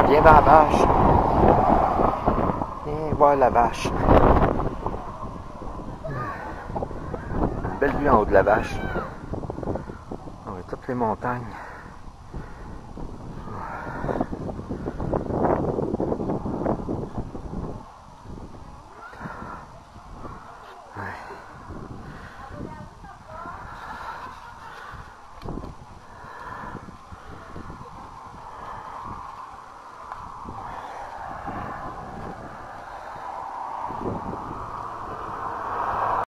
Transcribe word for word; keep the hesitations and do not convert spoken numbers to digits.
Viens vers la vache. Viens voir la vache. Belle vue en haut de la vache. On voit toutes les montagnes.